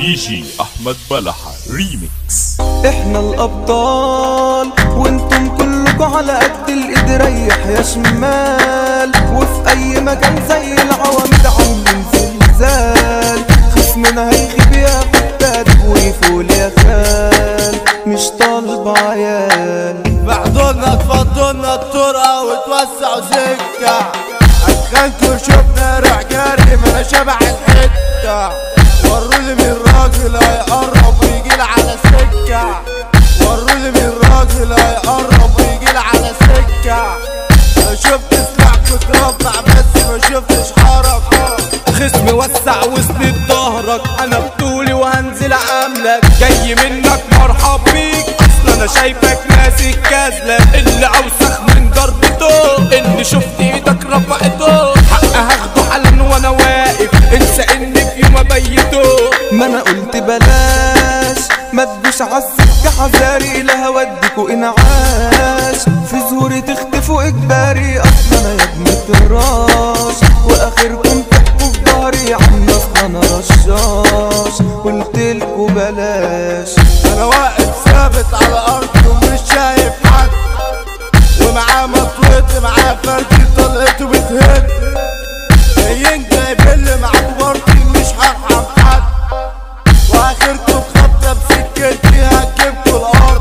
دي جي احمد بلحة ريميكس. احنا الابطال وانتم كلكم على قد الايد، ريح يا شمال وفي اي مكان زي العواميد عاملين زلزال. خصمنا هيخيب ياخد تادب ويفول يا خال، مش طالب عيال. بعدولنا تفضلنا الطرقة وتوسعوا سكة، اتخنتوا شفنا رجالي ما انا شبع الحتة. ورولي من راجل هيقرب ويجيلي على سكة، ورولي من راجل هيقرب ويجيلي على سكة. انا شفت سلاح كنت رافع بس ما شفتش حركة. خصمي وسع وسند ظهرك، انا بطولي وهنزل عاملك. جاي منك مرحب بيك، اصل انا شايفك ماسك كازلة. اللي اوسخ من ضربته اللي شفت ايدك رفعته، حق هاخده حالا وانا واقف، انسى اني في يوم ابيته. ما انا قلت بلاش ما تجوش عالسكة حذاري، لا هوديكوا انعاش في زهوري تختفوا اجباري. اصل انا يا ابن الراش واخركم تحكوا في ظهري، عن اصل انا رشاش قلتلكوا بلاش. انا واقف ثابت على ارضي ومش شايف حد، ومعاه مطوتي معاه فردي طلقته بتهد. جايين جايبينلي معاكوا برضي مش هرحم حد، واخركوا بخبطة بسكتي هتجيبكوا الارض،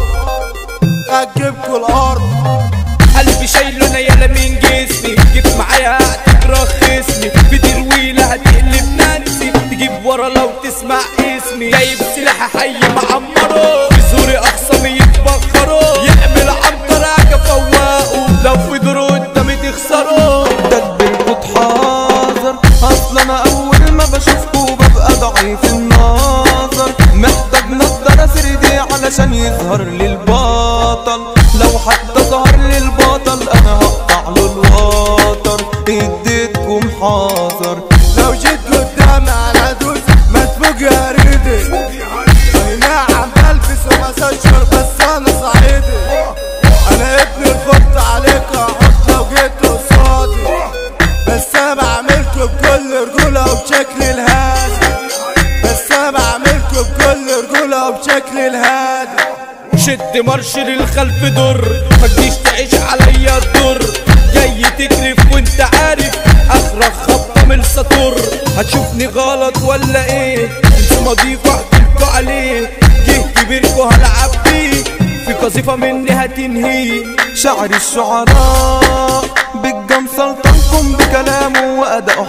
هتجيبكوا الارض. قلبي شايله انا يالا من جسمي، جيت معايا هترخصني في ترويله هتقلب نانسي. تجيب ورا لو تسمع اسمي، جايب سلاح حي معمره في زوري اخصامي يتبخروا. يعمل عنتر حاجه فواقه لو فضلوا قدامي تخسروا. تدبيركوا اتحاذر، اصل انا اول ما بشوفكوا ببقى ضعيف النظر. محتاج نضاره 3D علشان يظهر لي البطل، لو حتى ظهر لي البطل انا هقطع له الوتر. اديتكم حاضر، لو جيت قدامي على ادوس ما تفوق يا ريدي. اي نعم بلبس ومسشر بس انا صعيدي. انا ابن الخط عليك احط لو جيت قصادي، بس انا بعملكوا بكل رجولة وبشكل الهادي، بس انا بعملكوا بكل رجولة وبشكل الهادي. شد مرش للخلف در، ما تجيش تعيش عليا الدر. جاي تكرف وانت عارف اخرك خبطه من السطر. هتشوفني غلط ولا ايه؟ انتوا مضيف واحكيلكوا عليه. جه كبيركوا هلعب بيه، في قذيفه مني هتنهيه. شعر الشعراء بالجم سلطنكم بكلامه واداؤه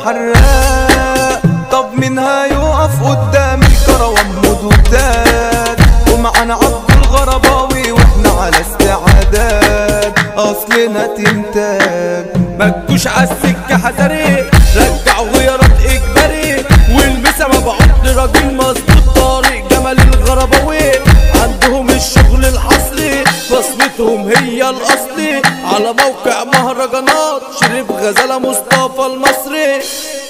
حراق. طب مين هيقف قدام الكروان مدودات؟ ومعانا عبد الغرباوي واحنا على استعداد، اصلنا تنتاج. متجوش عالسكة حذري، رجعوا غيارات اجباري. والمسا مبعوت لراجل مظبوط طارق جمال الغرباوي. عندهم الشغل الحصري، بصمتهم هي الاصلي. على موقع مهرجانات شريف غزالة مصطفى المصري.